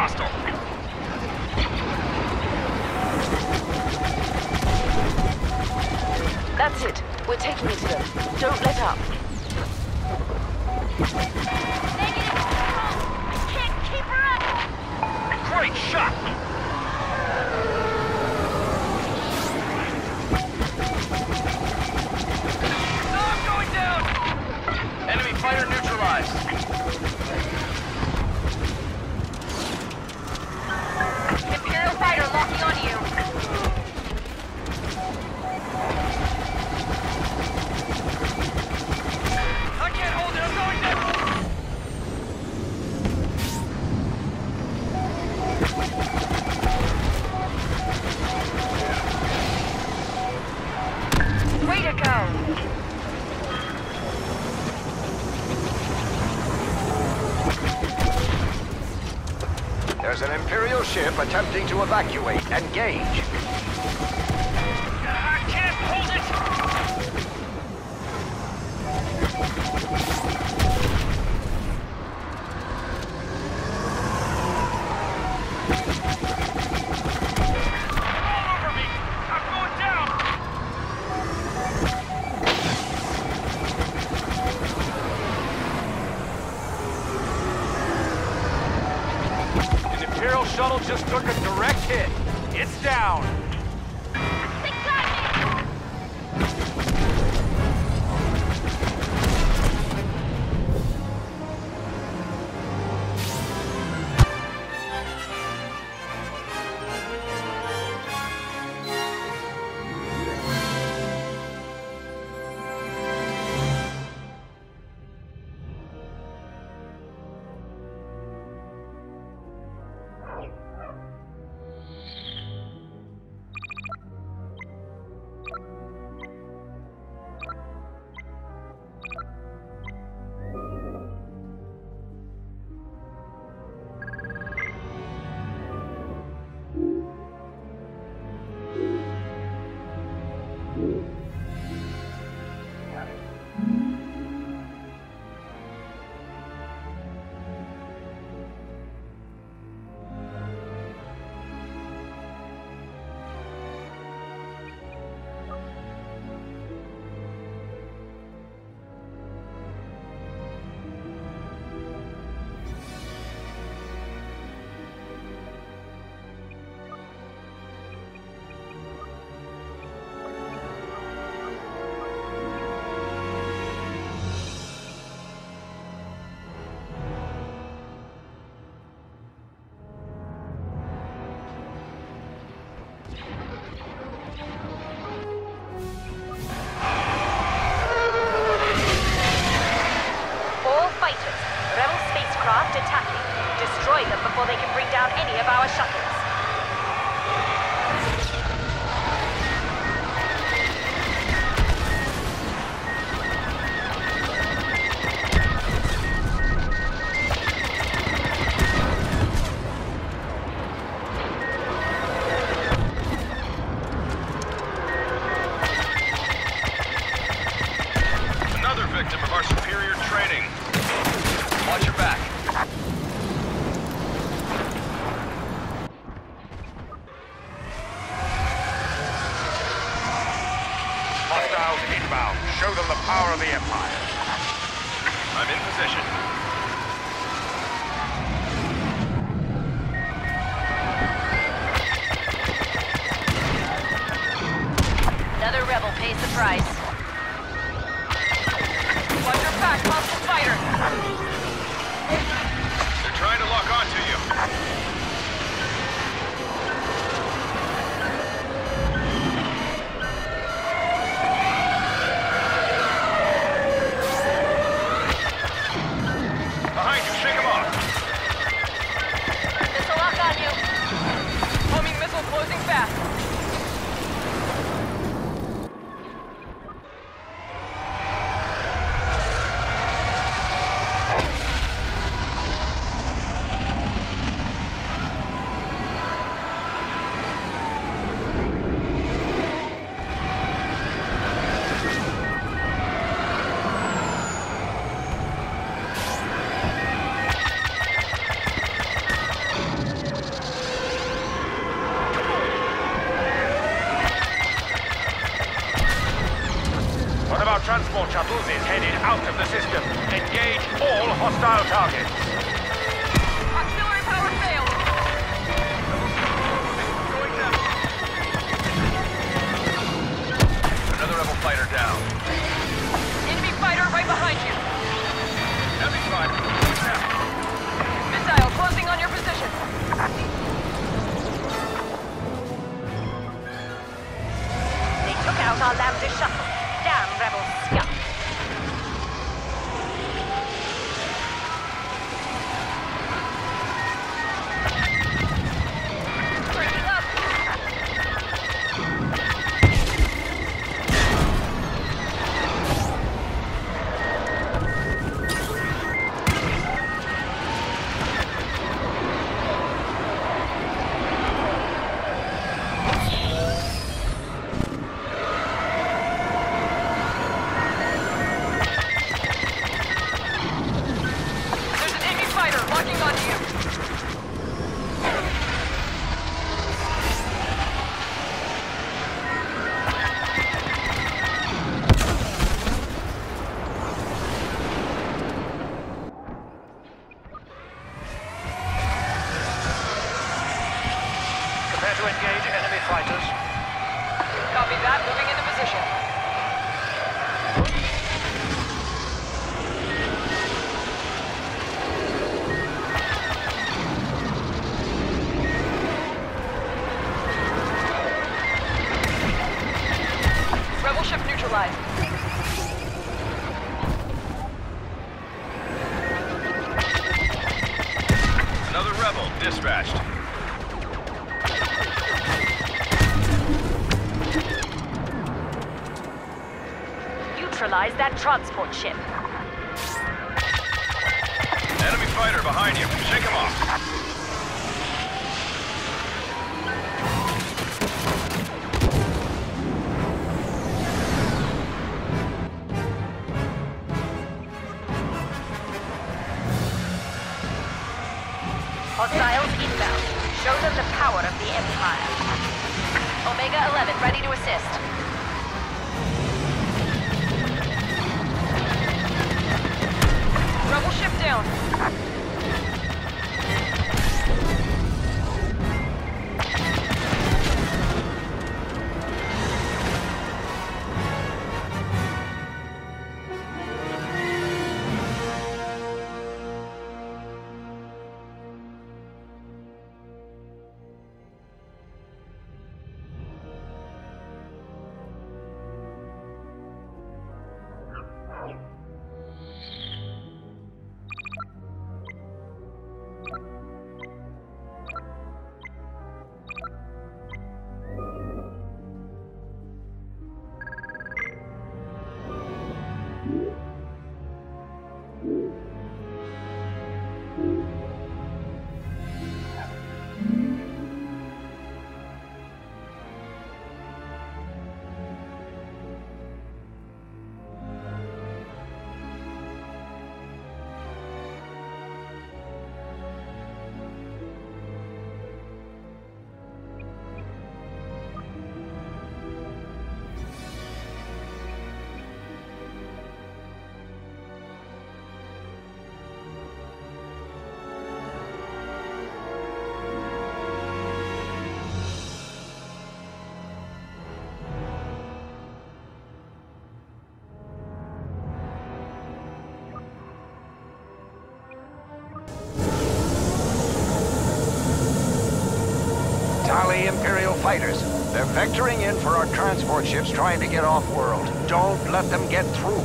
hostile. That's it. We're taking it to them. Don't let up. Negative control! Can't keep her up! Great shot! I'm going down! Enemy fighter neutralized. Imperial fighter locking onto you. I can't hold it, I'm going down! Way to go! There's an Imperial ship attempting to evacuate. Engage. I can't hold it! All over me! I'm going down! An Imperial shuttle just took a direct hit. It's down. They got me! All fighters, rebel spacecraft attacking. Destroy them before they can bring down any of our shuttles. Another victim of our superior training. Watch your back. Hostiles inbound. Show them the power of the Empire. I'm in position. Another rebel pays the price. Watch your back, hostile fighter! They're trying to lock onto you. Behind you, shake them off. Missile lock on you. Homing missile closing fast. transport shuttles is headed out of the system. Engage all hostile targets. Auxiliary power failed. Another rebel fighter down. Enemy fighter right behind you. Heavy fighter. Missile closing on your position. They took out our Lambda shuttle. Damn rebel scum. Breaking up. There's an enemy fighter locking onto you. Prepare to engage enemy fighters. Copy that. Moving into position. Rebel ship neutralized. Another rebel dispatched. Neutralize that transport ship. Enemy fighter behind you. Shake him off. Hostiles inbound. Show them the power of the Empire. Omega 11 ready to assist. Rebel ship down. Tally Imperial fighters. They're vectoring in for our transport ships trying to get off-world. Don't let them get through.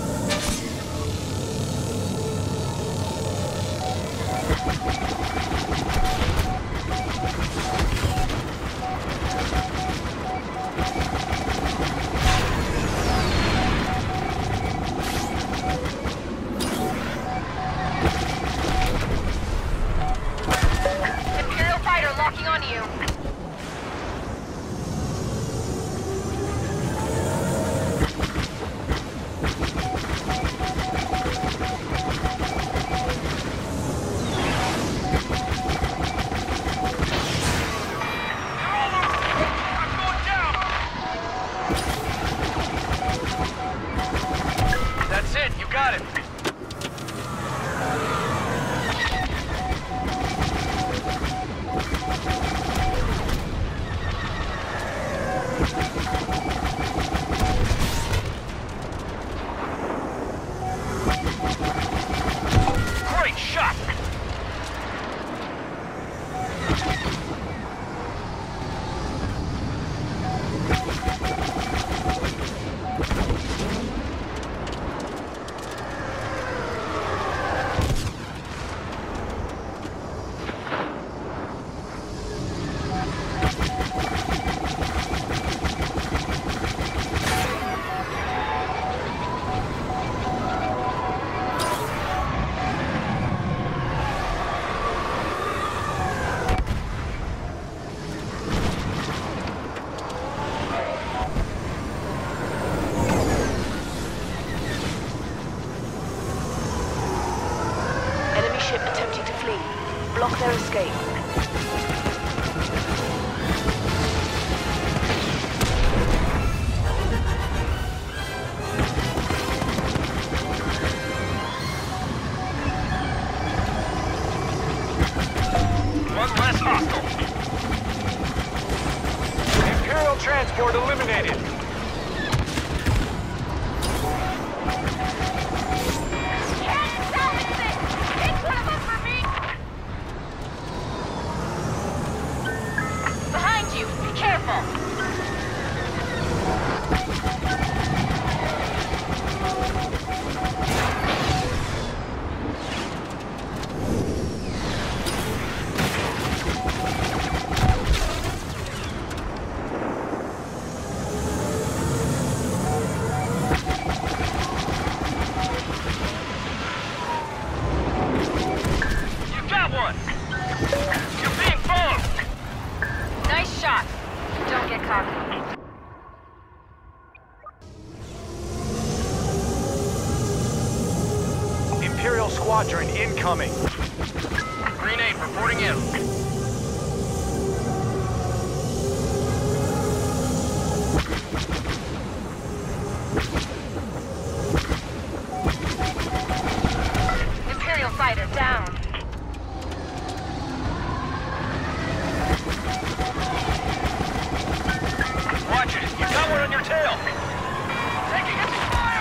Imperial fighter locking on you. hit. You got it. Great shot! Enemy ship attempting to flee. Block their escape. One less hostile. Imperial transport eliminated. Can't salvage this! Take one of them for me! Behind you! Be careful! You got one! You're being followed! Nice shot! Don't get cocky. Imperial squadron incoming. Green 8 reporting in. Imperial fighter down. Watch it! You got one on your tail! Taking it to fire!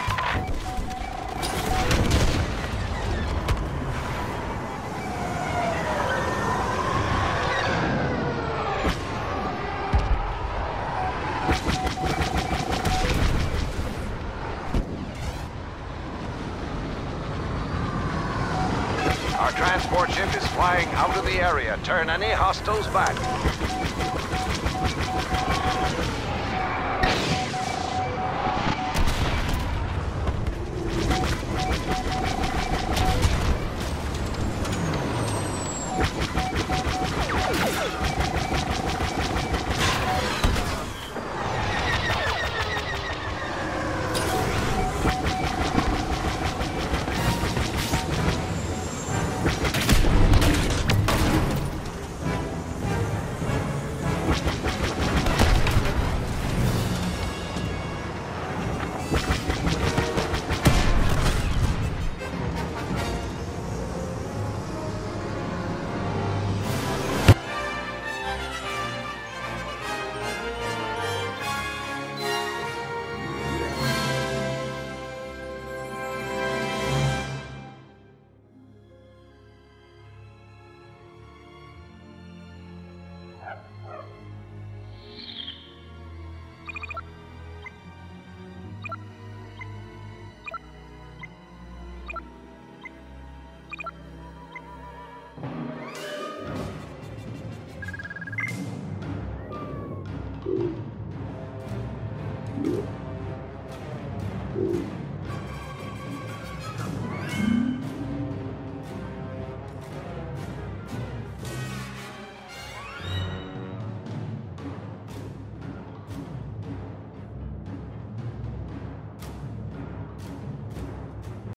Our transport ship is flying out of the area. Turn any hostiles back.